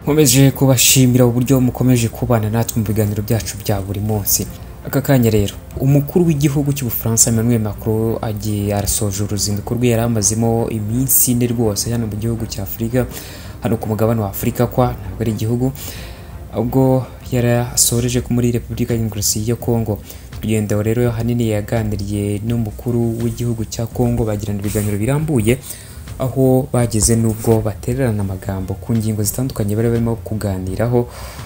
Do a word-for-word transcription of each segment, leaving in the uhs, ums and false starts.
nkomeje kubashimira uburyo mukomeje kubana natwe mu biganiro byacu bya buri munsi. Aka kanya rero umukuru w'igihugu cy'u Bufaransa Emmanuel Macron agiye arasoje uruzinduko rwe yaramazemo iminsi ine rwose hano mu gihugu cya Afurika, hano ku mugabane wa Afurika kwa ntabwo ari igihugu, ubwo yarasoreje muri Repubulika Demokarasi ya Kongo. Urugendo rero hanini yaganiriye n'umukuru w'igihugu cya Kongo, bagirana ibiganiro birambuye aho bageze nubwo batererana amagambo ku ngingo zitandukanye bari barimo kuganiraho,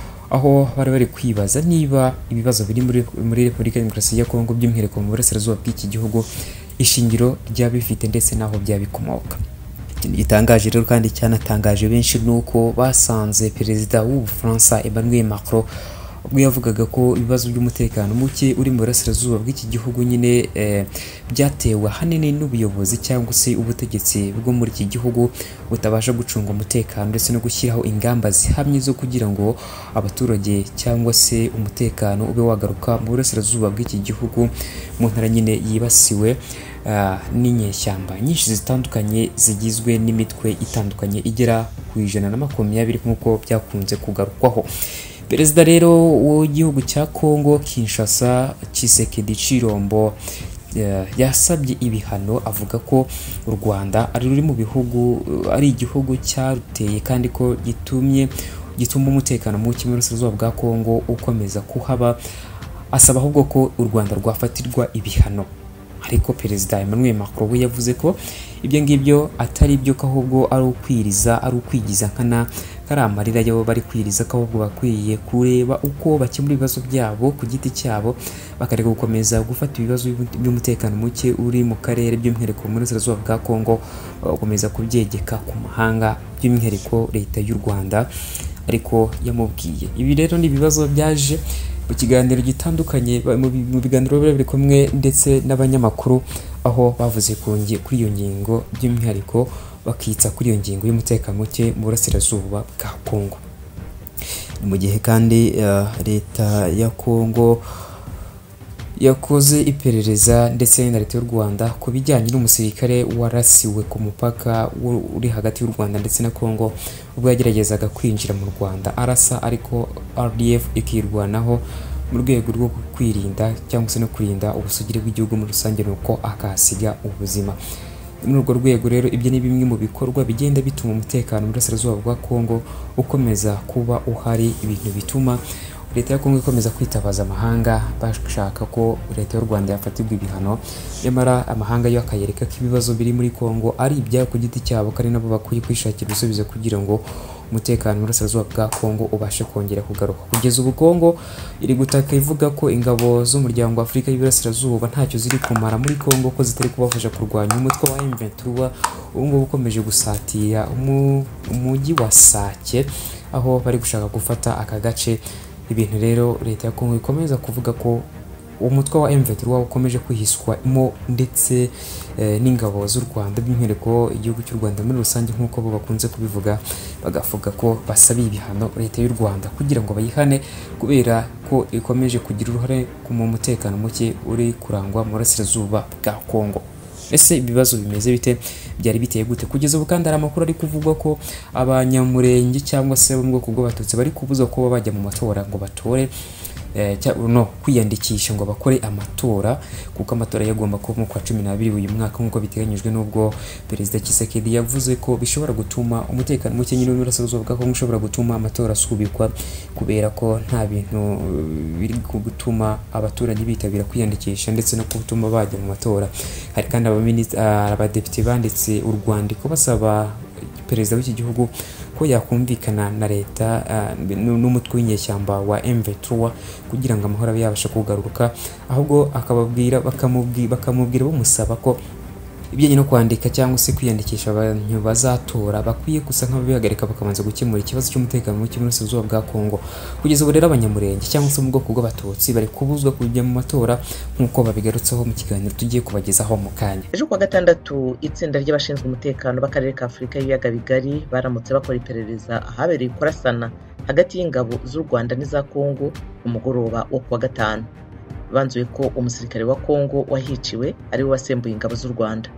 aho bari bari kwibaza niba ibibazo biri muri muri Repubulika Demokarasi ya Kongo by'umwihariko mu burasirazuba bw'iki gihugu ishingiro ryabifite ndetse naho byabikomoka. Gitangaje rero kandi cyanatangaje benshi nuko basanze perezida w'u Bufaransa Emmanuel Macron ubwo yavugaga ko ibibazo by'umutekano muke uri mu burasirazuba bw'iki gihugu nyine eh, byatewe hanini n'ubuyobozi cyangwa se ubutegetsi bwo muri iki gihugu butabasha gucunga umutekano ndetse no gushyiraho ingamba zihamye zo kugira ngo abaturage cyangwa se umutekano ube wagaruka mu burasirazuba bw'iki gihugu mu ntara nyine yibasiwe uh, n'inyeshyamba nyinshi zitandukanye zigizwe n'imitwe itandukanye igera ku ijana na makumyabiri nk'uko byakunze kugarukwaho. Perezida rero w'igihugu cya Kongo Kinshasa Tshisekedi Chilombo uh, yasabye ibihano, avuga ko u Rwanda ari ruri mu bihugu uh, ari igihugu cyaruteye kandi ko gitumye gituma umutekano mu burasirazuba bwa Kongo ukomeza kuhaba, asaba ahubwo ko u Rwanda rwafatirwa ibihano. Ariko perezida Emmanuel Macron we yavuze ko ibyo ngibyo atari byo, ahubwo ari ukwiriza ari ukwigiza nkana kari amarira yo bari kwiriza, ko ahubwo bakwiye kureba uko bakemura ibibazo byabo ku giti cyabo, bakareka gukomeza gufata ibibazo by'umutekano muke uri mu karere by'umwihariko mu burasirazuba bwa Kongo gukomeza kubyegeka ku mahanga by'umwihariko leta y'u Rwanda. Ariko yamubwiye ibi rero ni ibibazo byaje mu kiganiro gitandukanye mu biganiro biri kumwe ndetse n'abanyamakuru, aho bavuze kuri iyo ngingo by'umwihariko bakitsa kuri iyo ngingo y'umutekano muke mu burasirazuba bwa Kongo. Mu gihe kandi uh, leta ya Kongo yakoze iperereza ndetse na leta y'u Rwanda ku bijyanye n'umusirikare warasiwe ku mupaka uri hagati y'u Rwanda ndetse na Kongo ubwo yageragezaga kwinjira mu Rwanda arasa, ariko R D F ikirwanaho mu rwego rwo kwirinda cyangwa se no kurinda ubusugire bw'igihugu muri rusange, nuko akasiga ubuzima. Muri urwo rwego rero ibyo ni bimwe mu bikorwa bigenda bituma umutekano mu burasirazuba bwa Kongo ukomeza kuba uhari, ibintu bituma leta ya Kongo ikomeza kwitabaza amahanga bashaka ko leta y'u Rwanda yafatirwa ibihano, nyamara amahanga yo akayereka ko ibibazo biri muri Kongo ari ibya ku giti cyabo kandi nabo bakwiye kwishakira ibisubizo kugira ngo umutekano mu burasirazuba bwa Kongo ubashe kongera kugaruka. Kugeza ubu Kongo iri gutaka ivuga ko ingabo z'umuryango wa Afurika y'Iburasirazuba ntacyo ziri kumara muri Kongo, ko zitari kubafasha kurwanya umutwe wa M vingt-trois ubu ngubu ukomeje gusatira umujyi wa Sake, aho bari gushaka gufata aka gace. Ibintu rero leta ya Kongo ikomeza kuvuga ko umutwe wa M vingt-trois ukomeje kwihiswamo ndetse e, n'ingabo z'u Rwanda by'umwihariko igihugu cy'u Rwanda muri rusange nk'uko bo bakunze kubivuga, bagavuga ko basabiye ibihano leta y'u Rwanda kugira ngo bayihane kubera ko ikomeje kugira uruhare mu mutekano muke uri kurangwa mu burasirazuba bwa Kongo. Ese ibibazo bimeze bite, byari biteye gute? Kugeza ubu kandi hari amakuru ari kuvugwa ko abanyamurenge cyangwa se bo mu bwoko bw'abatutsi bari kubuza ko bajya mu matora ngo batore eh no kwiyandikisha ngo bakore amatora, kuko amatora yagomba kuba mu kwa cumi n'abiri uyu mwaka nk'uko biteganyijwe, n'ubwo perezida Tshisekedi yavuze ko bishobora gutuma umutekano muke nyine mu burasirazuba bwa Kongo ushobora gutuma amatora asubikwa kubera ko nta bintu biri gutuma abaturage bitabira kwiyandikisha ndetse no gutuma bajya mu matora. Hari kandi abadepite banditse u Rwandiko basaba perezida w'iki gihugu ko yakumvikana na leta uh, n'umutwe w'inyeshyamba wa M vingt-trois kugira ngo amahoro yabasha kugaruka, ahubwo akababwira bakamubwira bakamubwira bamusaba ko ibijyanye no kwandika cyangwa se kwiyandikisha abantu bazatora bakwiye gusa nk'ababihagarika bakamanza gukemura ikibazo cy'umutekano muke mu burasirazuba bwa Kongo. Kugeza ubu rero abanyamurenge cyangwa se mu bwoko bw'abatutsi bari kubuzwa kujya mu matora nk'uko babigarutseho mu kiganiro tugiye kubagezaho mu kanya. Ejo kuwa gatandatu itsinda ry'abashinzwe umutekano b'akarere ka Afurika y'ibiyaga bigari baramutse bakora iperereza ahabereye kurasana hagati y'ingabo z'u Rwanda n'iza Kongo ku mugoroba wo kuwa gatanu. Banzuye ko umusirikare wa Kongo wahiciwe ari we wasembuye ingabo z'u Rwanda.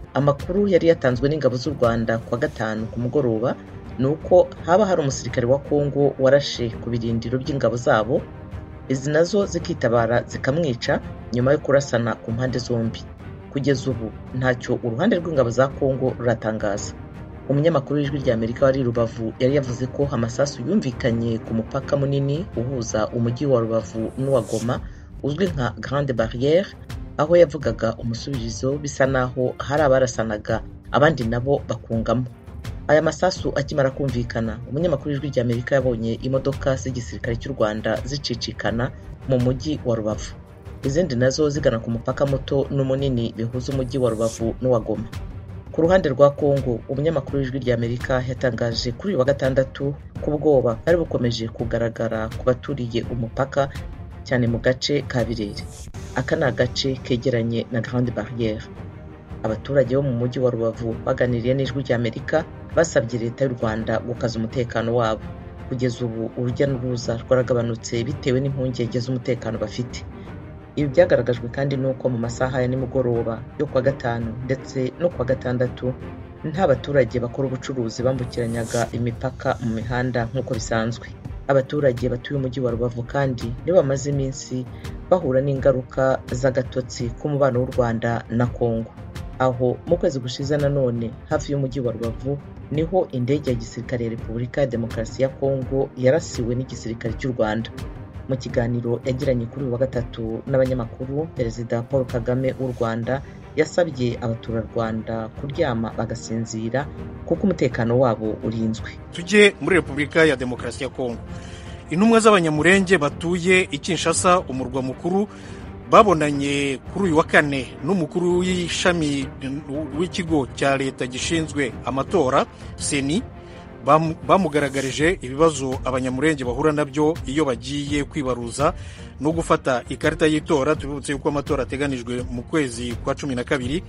amakuru yari yatanzwe n'ingabo z'u Rwanda kuwa gatanu ku mugoroba ni uko haba hari umusirikare wa Kongo warashe ku birindiro by'ingabo zabo, izi nazo zikitabara zikamwica nyuma yo kurasana ku mpande zombi. Kugeza ubu ntacyo uruhande rw'ingabo za Kongo ruratangaza. Umunyamakuru w'ijwi rya Amerika wari Rubavu yari yavuze ko amasasu yumvikanye ku mupaka munini uhuza umujyi wa Rubavu n'uwa Goma uzwi nka Grande Barrière, aho yavugaga umusubirizo bisa naho hari abarasanaga abandi nabo bakungamo. Aya masasu akimara kumvikana, umunyamakuru w'ijwi rya Amerika yabonye imodoka z'igisirikare cy'u Rwanda zicicikana mu mujyi wa Rubavu, izindi nazo zigana ku mupaka muto n'umunini bihuza umujyi wa Rubavu n'uwa Goma. Ku ruhande rwa Kongo, umunyamakuru w'ijwi rya Amerika yatangaje kuri uyu wa gatandatu ko ubwoba bwari bukomeje kugaragara ku baturiye umupaka cyane mu gace ka Birere. Aka ni agace kegeranye na Grande Barrière. Abaturage bo mu mujyi wa Rubavu baganiriye n'ijwi rya Amerika basabye leta y'u Rwanda gukaza umutekano wabo. Kugeza ubu urujya n'uruza rwaragabanutse bitewe n'impungenge z'umutekano bafite. Ibi byagaragajwe kandi nuko mu masaha ya nimugoroba yo kuwa gatanu ndetse no kuwa gatandatu nta baturage bakora ubucuruzi bambukiranyaga imipaka mu mihanda nk'uko bisanzwe. Abaturage batuye umujyi wa Rubavu kandi nibo bamaze iminsi bahura n'ingaruka z'agatotsi k'umubano w'u Rwanda na Kongo, aho mu kwezi gushize nanone hafi y'umujyi wa Rubavu niho indege ya gisirikare ya Repubulika ya Demokarasi ya Kongo yarasiwe n'igisirikare cy'u Rwanda. Mu kiganiro yagiranye kuri uyu wa gatatu n'abanyamakuru, Perezida Paul Kagame w'u Rwanda yasabye abaturarwanda kuryama bagasinzira kuko umutekano wabo urinzwe. Tujye muri Repubulika ya Demokarasi ya Kongo. Intumwa z'abanyamurenge batuye i Kinshasa, umurwa mukuru, babonanye kuri uyu wa kane n'umukuru w'ishami w'ikigo cya leta gishinzwe amatora Seni. Bamugaragarije ibibazo abanyamurenge bahura nabyo iyo bagiye kwibaruza no gufata ikarita y'itora. Tubibutse yuko amatora ateganijwe mu kwezi kwa cumi na kabiri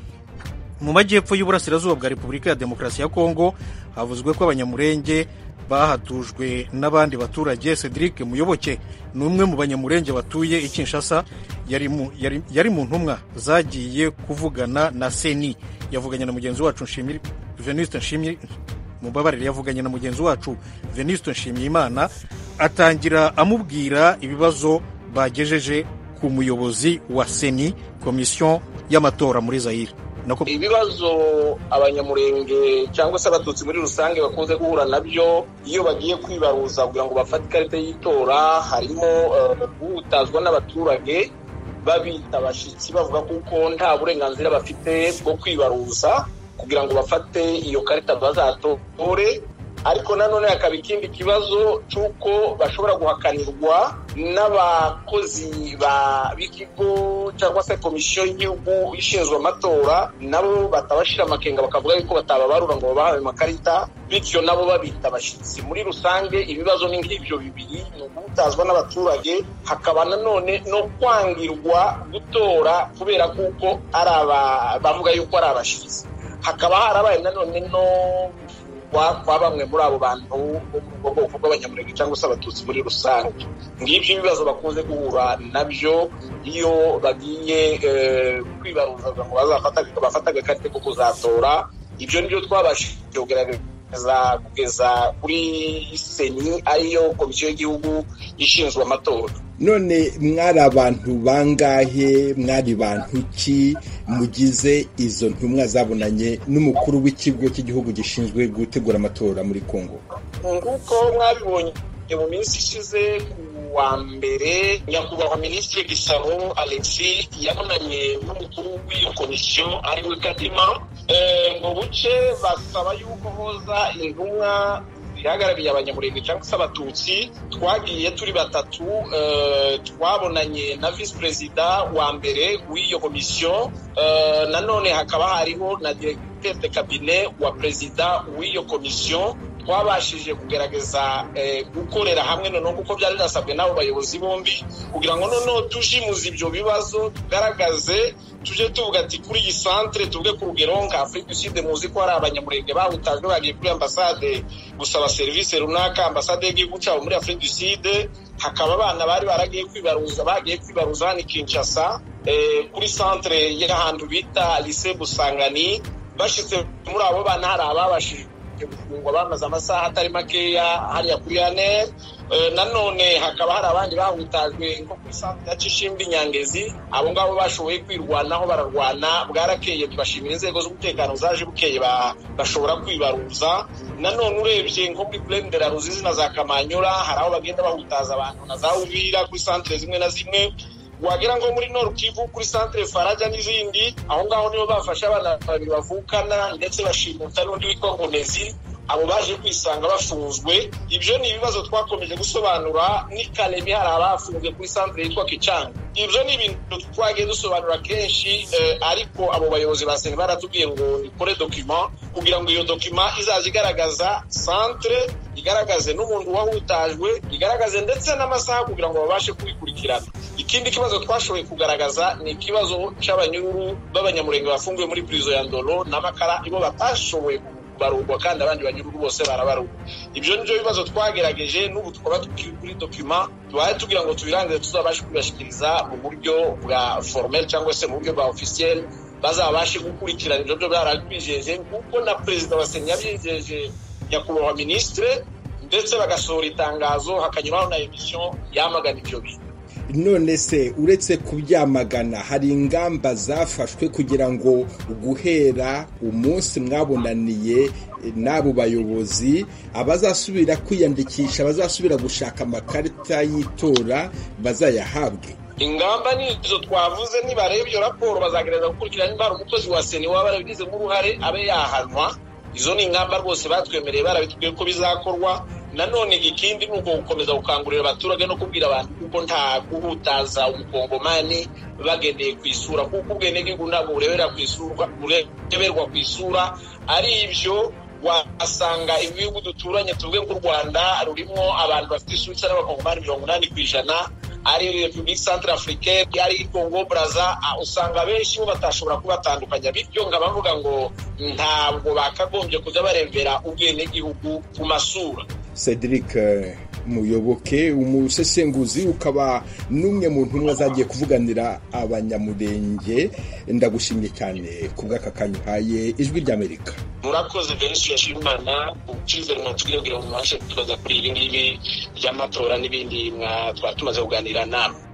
mu majyepfo y'uburasirazuba bwa Repubulika ya Demokarasi ya Kongo. Havuzwe ko abanyamurenge bahatujwe n'abandi baturage. Cedric Muyoboke ni umwe mu banyamurenge batuye i Kinshasa, yari mu, yari, yari mu ntumwa zagiye kuvugana na Seni. Yavuganye na mugenzi wacu Nshimiri Venuste Nshimiri Mubabarire yavuganye na mugenzi wacu Venuste Nshimiyimana, atangira amubwira ibibazo bagejeje ku muyobozi wa Seni, komisiyo y'amatora muri Zaire. Nako ibibazo abanyamurenge cyangwa se abatutsi muri rusange bakunze guhura nabyo iyo bagiye kwibaruza kugira ngo bafate ikarita y'itora, harimo guhutazwa uh, n'abaturage babita abashitsi bavuga kuko nta burenganzira bafite bwo kwibaruza kugira ngo bafate iyo karita bazatore. Ariko nanone hakaba ikindi kibazo cy'uko bashobora guhakanirwa n'abakozi b'ikigo cyangwa se komisiyo y'igihugu ishinzwe amatora, nabo batabashira amakenga bakavuga yuko batababarura ngo babahawe amakarita, bityo nabo babita abashyitsi. Muri rusange ibibazo ni nk'ibyo bibiri, ni ugutazwa n'abaturage, hakaba nanone no kwangirwa gutora kubera kuko ari bavuga yuko ari abashyitsi. Hakaba harabaye nanone no kwa bamwe muri abo bantu bo bwoko bw'abanyamurenge cyangwa se abatutsi muri rusange. Ngibyo ibibazo bakunze guhura nabyo iyo bagiye kwibaruza ngo bafata agakarita ko kuzatora. Ibyo nibyo twabashije kugerageza kugeza kuri Seni, ariyo komisiyo y'igihugu ishinzwe amatora. None mwari abantu bangahe, mwari bantu ki mugize izo ntumwa zabonanye n'umukuru w'ikigo cy'igihugu gishinzwe gutegura amatora muri Kongo? Nguko mwabibonye mu minsi ishize wa mbere, nyakubahwa Minisitiri Gisaro Alexis yabonanye n'umukuru w'iyo komisiyo ariwe Kadima, ngo buce basaba yuko hoza intumwa zihagarariye abanyamurenge cyangwa se abatutsi. Twagiye turi batatu, twabonanye na Vice Perezida wa mbere w'iyo komisiyo, nanone hakaba hariho na Directeur de Cabinet wa Perezida w'iyo komisiyo. Twabashije kugerageza gukorera hamwe noneho kuko byari nasabwe n'abo bayobozi bombi kugira ngo noneho tujimuze ibyo bibazo, tugaragaze, tuje tuvuga ati kuri iyi centre tuvuge ku rugero nka Afrique du Sud, muzi ko hari abanyamurenge bahutajwe bagiye kuri ambasade gusaba service runaka, ambasade y'igihugu cyabo muri Afrique du Sud. Hakaba abana bari baragiye kwibaruza bagiye kwibaruza hano Kinshasa kuri centre y'ahantu bita Lycée Busangani, bashitse muri abo bana hari ababashije gufungwa bamaze amasaha atari makeya hariya kuri ane. Nanone hakaba hari abandi bahutajwe nko kuri santere ya Cishimbi Nyangezi, abo ngabo bashoboye kwirwanaho bararwana, bwarakeye tubashimira inzego z'umutekano zaje bukeye bashobora kwibaruza. Nanone urebye nko kuri Plaine de la Ruzizi na za Kamanyura hari aho bagenda bahutaza abantu na za Uvira kuri santere zimwe na zimwe, wagira ngo muri Nord Kivu kuri santere Faraja n'izindi, aho ngaho nibo bafasha abana babiri bavukana ndetse bashimuta n'undi witwa Ngonezi, abo baje kwisanga bafunzwe. Ibyo ni ibibazo twakomeje gusobanura. Ni Kalemi hari abafunzwe kuri santere yitwa Kicanga. Ibyo ni ibintu twagiye dusobanura kenshi, eh, ariko abo bayobozi basenge baratubwiye ngo nikore document kugira ngo iyo document izaje igaragaza santere, igaragaze n'umuntu wahutajwe, igaragaze ndetse n'amasaha kugira ngo babashe kubikurikirana. Ikindi kibazo twashoboye kugaragaza ni ikibazo cy'abanyururu b'abanyamurenge bafungiwe muri prison ya Ndolo n'Amakara, ibo batashoboye barugwa kandi abandi banyururu bose barabarugwa. Ibyo nibyo bibazo twagerageje, n'ubu tukaba tukiri kuri document tubaye tugira ngo tubirangize tuzabashe kubashikiriza mu buryo bwa formel cyangwa se mu buryo bwa officiel, bazabashe gukurikirana ibyo byo baragwijeje kuko na president wa Senya byijeje nyakubahwa ministre, ndetse bagasohora itangazo hakanyuraho na emission yamagana ibyo bintu. None se uretse kubyamagana hari ingamba zafashwe kugira ngo guhera umunsi mwabonaniye n'abo bayobozi abazasubira kwiyandikisha, bazasubira gushaka amakarita y'itora bazayahabwe? Ingamba nizo twavuze, nibareba iyo raporo bazagereza gukurikirana niba umukozi wa Seni waba yarabigizemo uruhare abe yahanwa. Izo ni ingamba rwose batwemereye, barabitubwiye ko bizakorwa. Nanone ikindi ni uko gukomeza gukangurira abaturage no kubwira abantu kuko nta guhutaza umukongomani bagendeye ku isura, kuko ubwenegihugu ntabwo bureberwa ku isura, bureberwa ku isura. Ari ibyo wasanga ibihugu duturanye tuvuge nk'u Rwanda rurimo abantu bafite isura n'abakongomani mirongo inani ku ijana, ari Republique Centrafricaine, ari Congo Brazza, usanga benshi bo batashobora kubatandukanya. Bityo nkaba mvuga ngo ntabwo bakagombye kujya barembera ubwenegihugu ku masura. Cedric Muyoboke, umusesenguzi ukaba n'umwe mu ntumwa zagiye kuvuganira abanyamurenge, ndagushimye cyane ku bw'akakanyu haye Ijwi ry'Amerika. Murakoze benshi yashimana ukizere natubwira ngo mwashe tubaza kuri ibi ngibi by'amatora n'ibindi mwa twatumaze kuganira namwe.